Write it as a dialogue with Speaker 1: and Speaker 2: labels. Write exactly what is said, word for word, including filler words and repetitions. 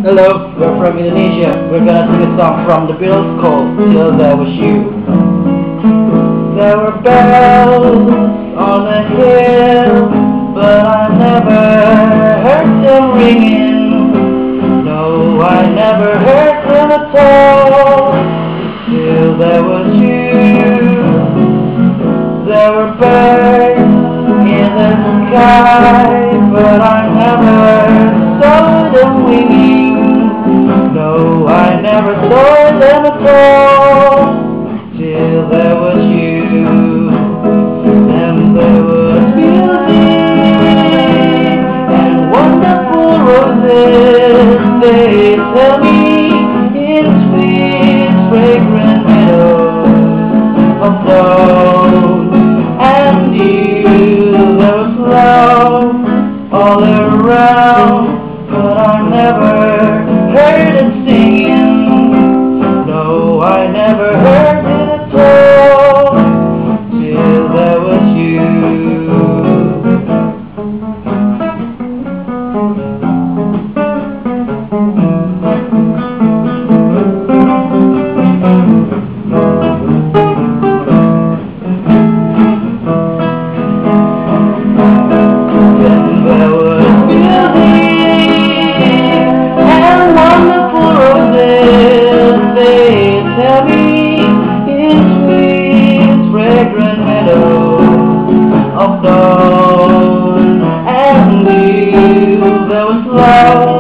Speaker 1: Hello, we're from Indonesia. We're gonna sing a song from the Beatles called Till There Was You. There were bells on a hill, but I never heard them ringing. No, I never heard them at all. Till there was you. There were birds in the sky, but I never saw them winging. No, I never saw them at all. Till there was you. And there was music and wonderful roses. They tell me in sweet fragrant meadows of dawn and dew. There was love all around, but I never heard it singing. No, I never heard it at all. Till there was you. Then there was music and wonderful roses. They tell me in sweet fragrant meadows of dawn and dew. There was love